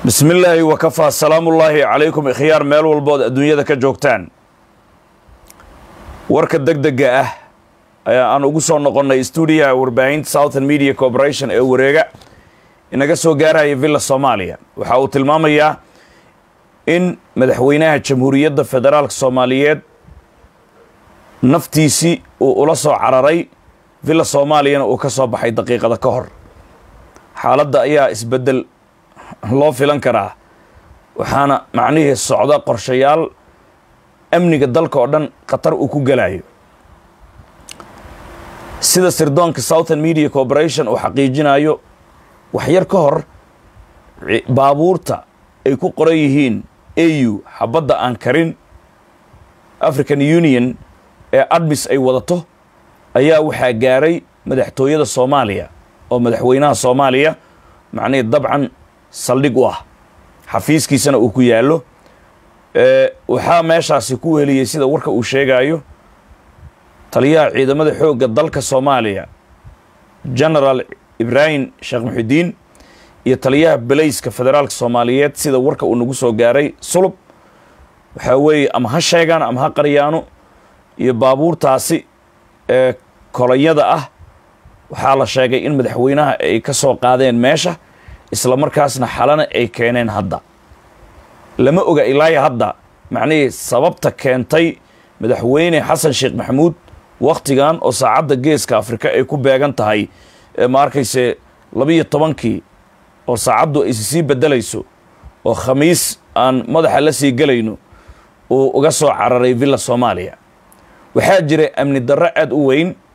بسم الله وكفى سلام الله عليكم إخيار ميل والبود الدنيا ذاك جوكتان ورك الدقدقة أنا أقصى نقولنا استوديو وربعين Southern Media Corporation ورجع إن قصوا جارها يفيلا الصومالية وحاول المامية إن مدحوينها الجمهورية الفدرالية الصومالية نفتيسي ولصوا عراري فيلا الصومالية وكسب بحي دقيقة كهر حالة أيها إسبدل loo filan karaa waxaana macnaheedu socda qorshayaal amniga dalka oo dhan qatar uu ku galayo sida sirdoonka Southern Media Corporation oo xaqiijinayo wax yar ka hor baabuurta ay ku qoran yihiin AU xabadda aan karin African Union ee admis ay wadato ayaa waxa gaaray madaxtooyada Soomaaliya oo madaxweynaha Soomaaliya macnaheedu dabcan saldhig u ah xafiiskiisana uu ku yaalo waxa meeshaasi ku heliyay sida warka uu sheegayo taliyaha ciidamada xoogga dalka Soomaaliya General Ibrahim Sheekh Muxudiin iyo taliyaha Booliiska Federaalka Soomaaliyeed sida warka uu nagu soo gaaray sulub waxa weey ama ha sheegaan ama ha qariyaano iyo baabuurtaasi kolonyada ah waxa la sheegay in madaxweynaha ay ka soo qaadeen meesha isla markaasna xalana ay keeneen hadda lama oga ilaa hadda macnaheedu sababta keentay madaxweyne Xasan Sheekh Maxamuud waqtigan oo saacada geeska Afrika ay ku beegan tahay ma arkayse 12kii oo saacadu ay sii bedelayso oo khamiis aan madaxa la sii galayno oo uga soo cararay villa Soomaaliya waxa jiray amni darro aad u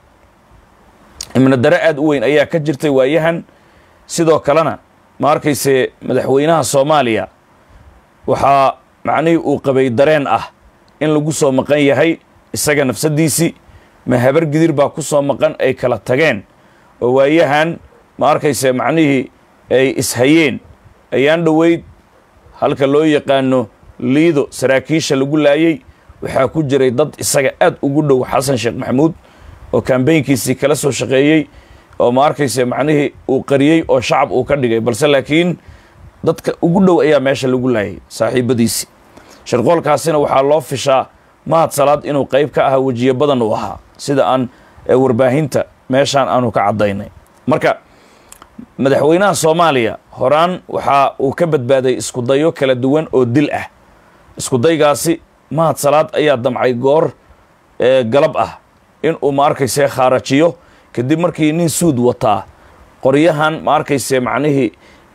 weyn ayaa ka jirtay waayahan sidoo kalena ma arkayse madaxweynaha Soomaaliya waxa macnaheedu uu qabay dareen ah in lagu soo maqan yahay isaga nafsadiisi ma habar gidir baa ku soo maqan ay kala tageen oo waayahan ma arkayse macnaheedu ay ishayeen ayaan dhaweyd halka loo yaqaano liido saraakiisha lagu laayay waxa ku jiray dad isaga aad ugu dhow Xasan Sheekh Maxamuud oo campaignkiisii kala soo shaqeeyay oo ma arkayse macnaheedu uu qariyay oo shacab uu ka dhigay balse laakiin dadka ugu dhow ayaa meesha lagu laayay saaxiibadiisi sharqoolkaasina waxa loo fishaa mahad salaad inuu qayb ka ah wajiye badan u ahaa sida aan warbaahinta meeshan aanu ka cadaynay marka madaxweynaha Soomaaliya horaan waxa uu ka badbaaday isku dayo kala duwan oo dil ah isku daygaasi mahad salaad ayaa damcay goor galab ah in uu ma arkayse khaarajiyo kadib markii nin suud wataa qoryahan ma arkayse macnaheedu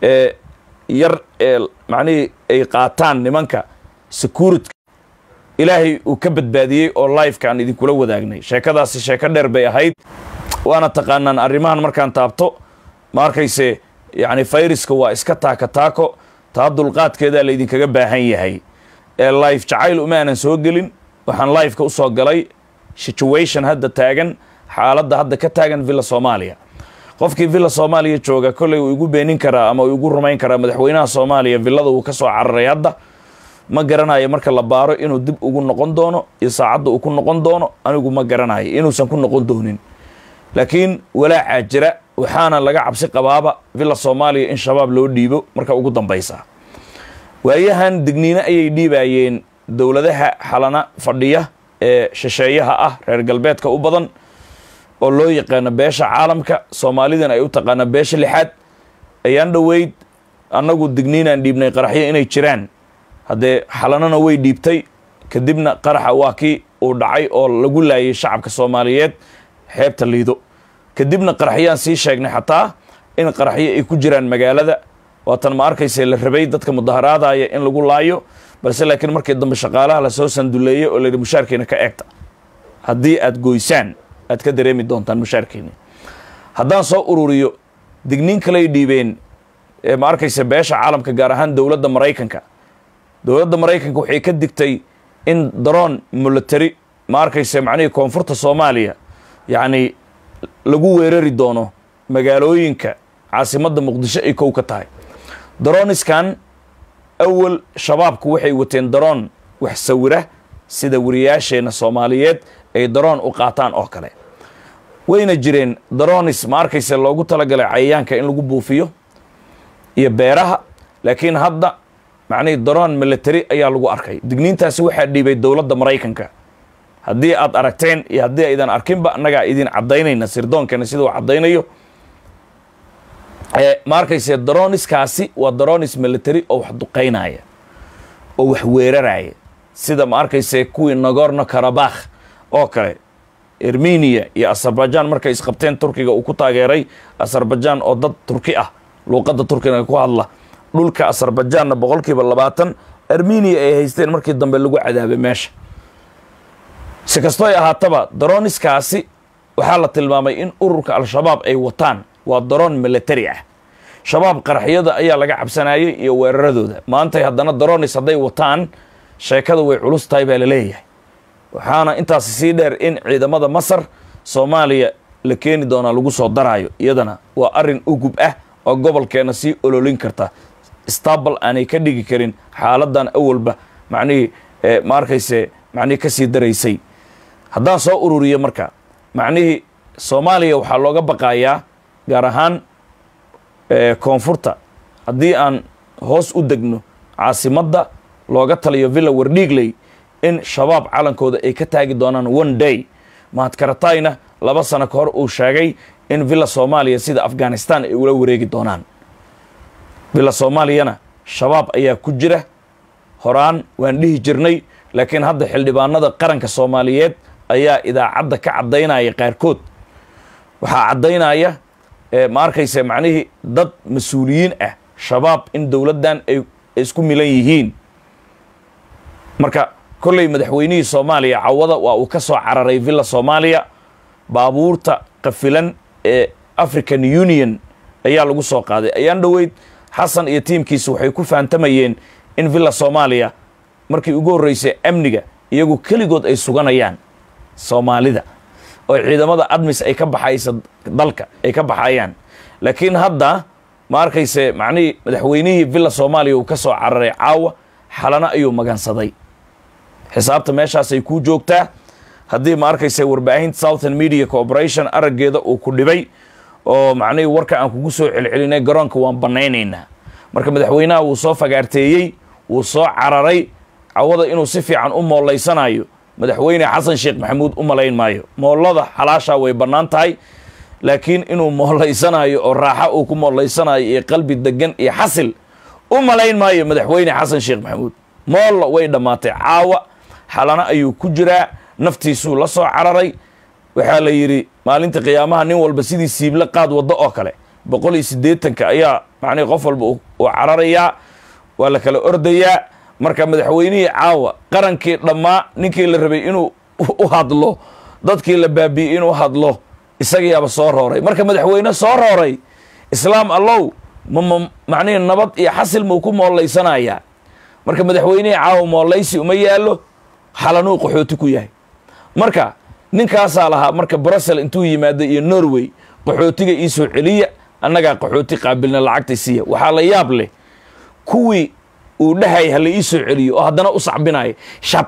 yar macnaheedu ay qaataan nimanka security ilaahay uu ka badbaadiyay oo live kan idin kula wadaagnay sheekadaasi sheeko dheer bay ahayd waana taqaanaan arrimahan markaan taabto ma arkayse yani fayraska waa iska taako taa dulqaadkeeda la idin kaga baahan yahay live jacayl uma aanan soo gelin waxaan live ka u soo galay situation hadda taagan xaaladda hadda ka taagan villa Soomaaliya qofkii villa Soomaaliya jooga kulay uu igu beenin karaa ama uu igu rumayn karaa madaxweynaha Soomaaliya villada uu ka soo cararay hadda ma garanayo marka la baaro inuu dib ugu noqon doono iyo saacada uu ku noqon doono anigu ma garanayo inuusan ku noqon doonin laakiin walaaca jira waxaana laga cabsi qabaaba villa Soomaaliya in shabaab loo dhiibo marka ugu dambaysa waayahan digniina ayay dhiibayeen dawladaha xalana fadhiya ee shisheeyaha ah reer galbeedka u badan oo loo yaqaan beesha caalamka Soomaalidan ay u taqaan beesha lixaad ayaan dhaweyd annagu digniinaan dhiibnay qaraxyo inay jiraan hadee xalanana way dhiibtay kadibna qaraxa waa kii uu dhacay oo lagu laayay shacabka Soomaaliyeed xeebta liido kadibna qaraxyaan sii sheegnay xataa in qaraxyo ay ku jiraan magaalada waatan ma arkayse la rabay dadka mudaharaadaya in lagu laayo balse laakiin markii dambe shaqaalaha la soo sanduleeyay oo la mushaarkeena ka eegta haddii aad goysaan aad ka dareemi doontaan mushaarkeena haddaan soo ururiyo digniin kale ay dhiibeen ma arkayse beesha caalamka gaar ahaan dawladda Mareykanka waxay ka digtay in drone military ma arkayse macnaheedu koonfurta Soomaaliya yani lagu weerari doono magaalooyinka caasimadda Muqdisho ay kow ka tahay droneskan awal shabaabku waxay wateen drone wax sawira sida wariyaasheena Soomaaliyeed ay drone u qaataan oo kale wayna jireen drones ma arkayse loogu talagalay cayayaanka in lagu buufiyo iyo beeraha laakiin hadda macnii drone military ayaa lagu arkay digniintaasi waxaa dhiibay dowladda Mareykanka haddii aad aragteen iyo haddii aydan arkinba annagaa idin cadaynayna sirdoonkeena sidoo cadaynayo ma arkayse droniskaasi waa drones military oo wax duqeynaya oo wax weeraraya sida ma arkayse kuwii Nagorno-Karabakh oo kale Armenia iyo Azerbaijan markay isqabteen Turkiga uu ku taageeray Azerbaijan oo dad Turki ah luqadda Turkiga ku hadla dhulka Azerbaijan 20% Armenia ay haysteen markii dambe lagu cadaabay meesha si kastoo ay ahaataba droniskaasi waxaa la tilmaamay in ururka al-shabaab ay wataan waa drone military ah shabaab qaraxyada ayaa laga cabsanayay iyo weeraradooda maanta haddana drones haday wataan sheekada way culus tahay baa la leeyahay waxaana intaas sii dheer in ciidamada Masar Soomaaliya la keeni doona lagu soo daraayo iyadana waa arin ugub ah oo gobolkeena si ololin karta stable aanay ka dhigi karin xaaladan awalba macnii ma arkayse macnii ka sii daraysay haddaan soo ururiyo marka macnii Soomaaliya waxaa looga baqayaa gaar ahaan koonfurta haddii aan hoos u degno caasimadda looga taliyo Villa Wardhiigley in shabaab calankooda ay ka taagi doonaan one day Mahad Karatayna 2 sano ka hor uu sheegay in Villa Soomaaliya sida Afghanistan ay ula wareegi doonaan Villa Soomaaliyana shabaab ayaa ku jira horaan waan dhihi jirnay laakiin hadda xildhibaanada qaranka Soomaaliyeed ayaa idaacadda ka cadeynaya qaarkood waxa cadeynaya ma arkayse macnaheedu dad mas'uuliyiin ah shabaab in dawladdan ay isku milan yihiin marka kolley madaxweynihii Soomaaliya cawada waa uu ka soo cararay Villa Soomaaliya baabuurta qafilan ee African Union ayaa lagu soo qaaday ayaan dhaweyd Xasan iyo tiimkiisu waxay ku faantamayeen in Villa Soomaaliya markii ugu horeysay amniga iyagu kaligood ay suganayaan Soomaalida oo ciidamada admis ay ka baxaysa dalka ay ka baxayaan laakiin hadda ma arkayse macnii madaxweynihii Villa Soomaaliya uu ka soo cararay caawa xalana ayuu magansaday xisaabta meeshaas ay ku joogtaa haddii ma arkayse warbaahinta Southern Media Corporation arageeda uu ku dhibay oo macnii warka aan kugu soo celcelinay garoonka waan banaynaynaa marka madaxweynaha uu soo fagaarteeyay uu soo cararay cawada inuu si fiican u mooleysanayo madaxweyne Xasan Sheekh Maxamuud u malayn maayo moolada xalaasha way banaan tahay laakiin inuu mooleysanayo oo raaxa uu ku mooleysanayo ee qalbi degan iyo xasil u malayn maayo madaxweyne Xasan Sheekh Maxamuud mool way dhamaatay caawa xalana ayuu ku jiraa naftiisu la soo cararay waxa la yiri maalinta qiyaamaha nin walba sidii siibla qaad wado oo kale 180 ayaa macnii qof walba uu cararaya waa la kala ordayaa marka madaxweynihii caawa qarankii dhammaa ninkii la rabay inuu u hadlo dadkii la baabi'ay inuu hadlo isagiiba soo rooray marka madaxweyne soo rooray islaam allow macnii nabad iyo xasil muu ku mooleysanaya marka madaxweynihii caawa mooleysi uma yaalo xalanuu qaxooti ku yahay marka ninkaas lahaa marka Brussels intuu yimaado iyo Norway qaxootiga ii soo celiya annaga qaxooti qaabilna lacagta siiya waxa la yaab leh kuwii uu dhahay hal ii soo celiyo oo haddana u saxbinay shab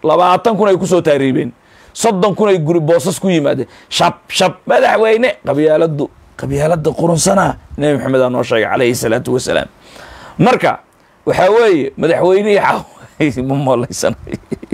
20 kun ay ku soo taariibeen 30 kun ay guri boosas ku yimaadeen shab madaxweyne qabyaalada qurunsana Nabi Maxamed aan noo sheegay calayhi salaatu wasalaam marka waxa weeye madaxweynihii ma mooleysanay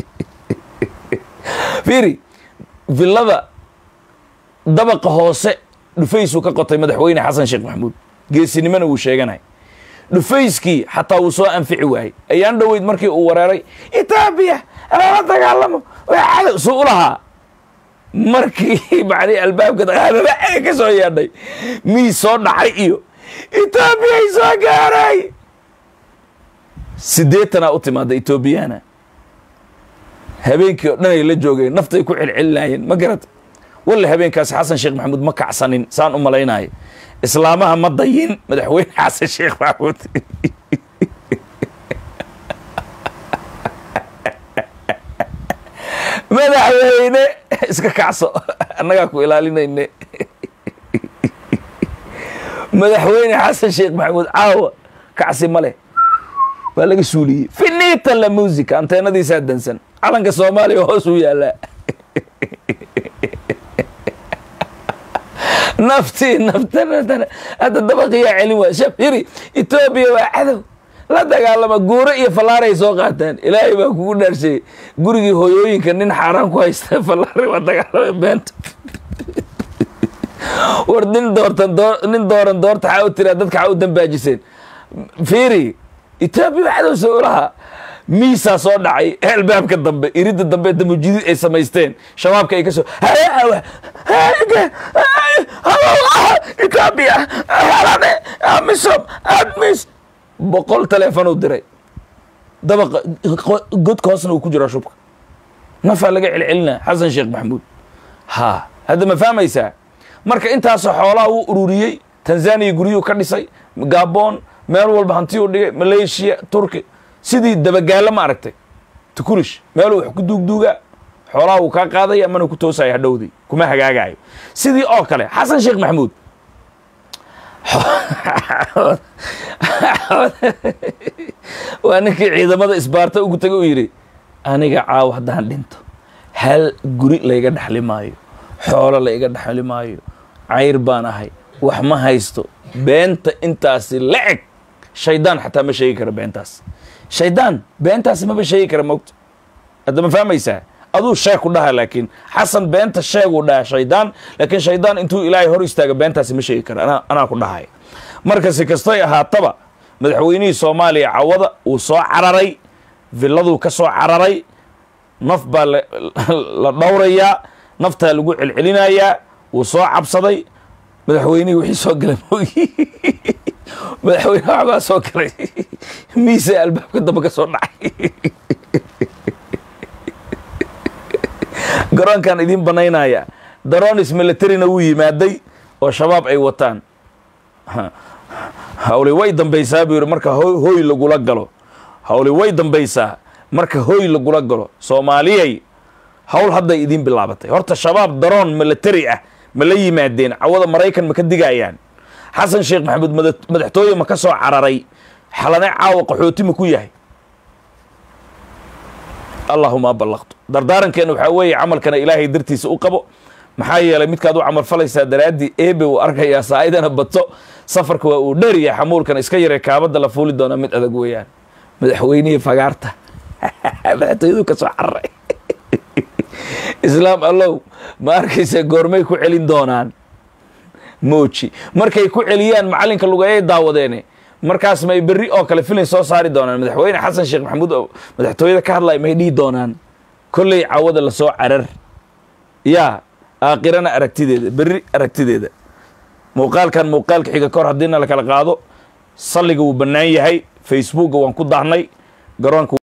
fiiri villada dabaqa hoose dhufaysu ka qotay madaxweyne Xasan Sheekh Maxamuud geesinimana uu sheeganay dhufayskii xataa uu soo anfici waayay ayaan dhaweyd markii uu weeraray Itoobiya la dagaalamo waxa soo lahaa markii bacri albaabka dagaalada ka soo yeedhay mii soo dhacay iyo Itoobiya soo gaaray 8 u timaada Itoobiyana habeenkii oo dhan ay la joogeen naftay ku celcelinayeen ma garad walla habeenkaas Xasan Sheekh Maxamuud ma kacsanin saan u malaynay islaamaha ma dayin madaxweyne Xasan Sheekh Maxamuud madaxweyne iska kacso annaga ku ilaalinayne madaxweyne Xasan Sheekh Maxamuud caawa kacsi male waa laga suuliyay finita la musica anteenadiisa dansan calanka Soomaaliya hoos u yaala naftana hada dabaqiya celin waa shafiri Itoobiya waa cadow la dagaalama guuro iyo fallaaray soo qaataan ilaahay baa kugu dhaarshay gurigii hooyooyinka nin xaaraan ku haysta fallaari waa dagaalama beenta war nin dooran doorta xaa u tiraa dadka xaa u dambaajiseen fiiri Ethiopia waxaa soo lahaa miisaa soo dhacay albaabka dambe iridda dambe damujidi ay samaysteen shabaabka ay ka soo Ethiopia halane amisom admis boqol telefoon u diray dabaqa godka hoosna uu ku jira shubka nafa laga celcelina Xasan Sheekh Maxamuud ha hada ma fahmaysaa marka intaas xoolaha uu ururiyay Tanzania guriyo ka dhisay Gabon meel walba hanti u dhigay Malaysia Turki sidii dabagaala ma aragtay tukulish meel wax ku duugduuga xoolaha uu ka qaaday ama ku toosay hadhowdi kuma hagaagayo sidii oo kale Xasan Sheekh Maxamuud waa ninkii ciidamada isbaarta ugu tagay u yiri aniga caaw hadaan dhinto hal guri la iga dhaxli maayo xoolo la iga dhaxli maayo cayr baan ahay wax ma haysto beenta intaas leeg shaydaan xataa ma sheegi karo beentaas shaydaan beentaas ma sheegi karo moogto hadda ma fahmaysaa aduu sheeg ku dhaha laakiin Xasan beenta sheeg u dhaha shaydaan laakiin shaydaan intuu ilaahay hor istaaga beentaas ma sheegi karo ana ku dhahay marka si kastoo ahaataba madaxweynihii Soomaaliya cawada uu soo cararay villadu ka soo cararay naf baa la dhowrayaa nafta lagu celcelinayaa uu soo cabsaday madaxweynihii wixii soo galay madaxweynaha baa soo galay miisa albaabka dambe ka soo dhacay garoonkan idin banaynaya daroonis military-na uu yimaaday oo shabaab ay wataan hawli way dambaysaa buu marka hooy lagula galo hawli way dambaysaa marka hooy lagula galo Soomaaliyay hawl hadda idin bilaabatay horta shabaab daroon military ah ma la yimaadeen cawada Mareykan ma ka digayaan Xasan Sheekh Maxamuud madaxtooyo ma ka soo cararay xalane caawa qaxooti ma ku yahay Allahumma ballaqtu dardaarankeena waxa weeye amalkana Ilaahay dartiisa u qabo maxaa yeelay midkaad u amal falaysaa daraadi eebe uu arkaya saaidana bato safarka waa uu dheeriya xamuulkan iska yaree kaabada la fuuli doona mid adag weeyaan madaxweynaha fagaarta madaxtooyadu ka soo cararay islaam allow ma arkaysa goormay ku celin doonaan mooji markay ku celiyaan macalinka lugeeyay daawadeene markaas may berri oo kale filin soo saari doonaan madaxweyne Xasan Sheekh Maxamuud oo madaxtooyada ka hadlay may dhii doonaan kullay cawada la soo carar ya aakhirana aragtideeda berri aragtideeda muuqaalka xiga kor hadina la kala qaado salliga uu banaan yahay Facebook waan ku daahnay garoonka